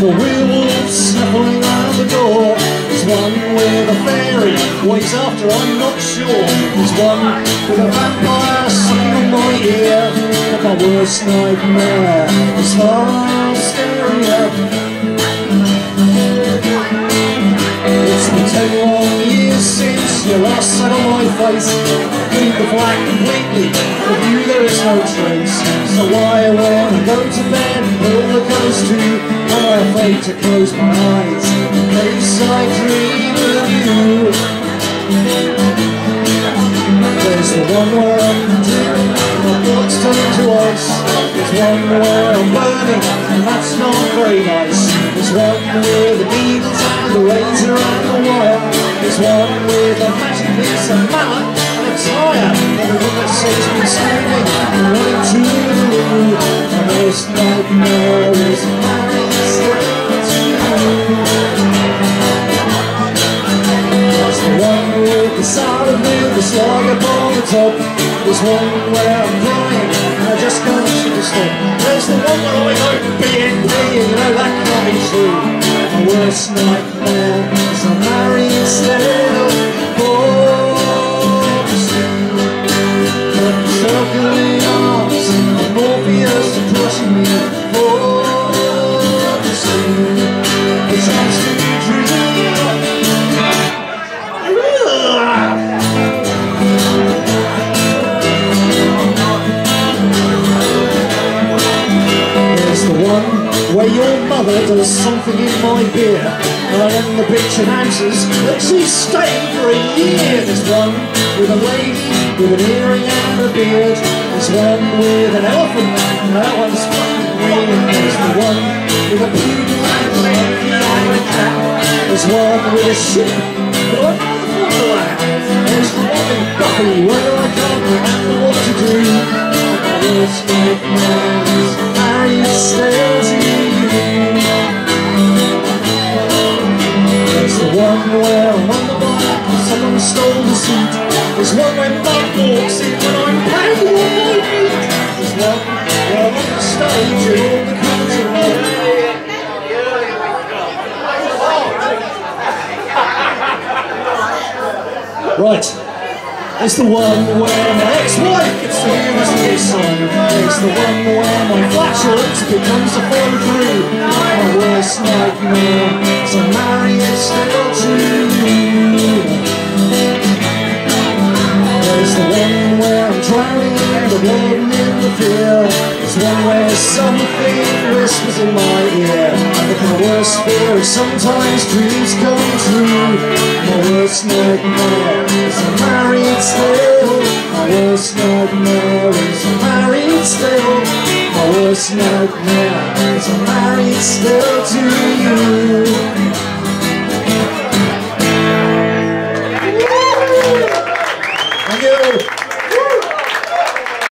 a werewolf snuffling round the door. There's one with a fairy waits after, I'm not sure. There's one with a vampire sucking on my ear. But my worst nightmare is hysteria. It's been 10 long years since you last sat on my face. Leave the flag completely, of you there is no trace. So why when I go to bed, pull the covers too, am I afraid to close my eyes in case I dream of you? There's the one where I'm dreaming, my blood's turned to ice. There's one where I'm burning, and that's not very nice. There's one with the needles and the razor and the wire. There's one with a magic piece of mallet and a tire. Everyone that says me screaming and running to the loo. My worst nightmare is marrying straight to you. There's the one with the salad with the slug upon the top. There's one where I'm crying and I just can't stop. There's the one where I hope BNP, you know that can't be true. My worst nightmare is I'm married still. But circling arms and Morpheus crushing me. It's nice to dream. Where your mother does something in my beer, and then the bitch announces that she's staying for a year. There's one with a lady with an earring and a beard. There's one with an elephant, and that one's fucking weird. There's the one with a poodle and a monkey and a cat. There's one with a ship, but I'm not the wonderland. There's the one in Buffy where I can't remember what to do. My worst nightmare is married still to you. There's the one where I'm on the bike and someone stole the seat. There's one when Bob walks in when I'm playing all my feet. There's one where I'm on the stage and all the crowds are right. It's the one where my ex-wife gets to hear us this song. It's the one where my flatulence becomes a follow-through. My worst nightmare is I'm married still to you. There's the one where I'm drowning in the blood and in the fear. There's one where something whispers in my ear. But my worst fear is sometimes dreams come true. My worst nightmare is I'm married still. My worst nightmare is I'm married still. My worst nightmare is I'm married still to you.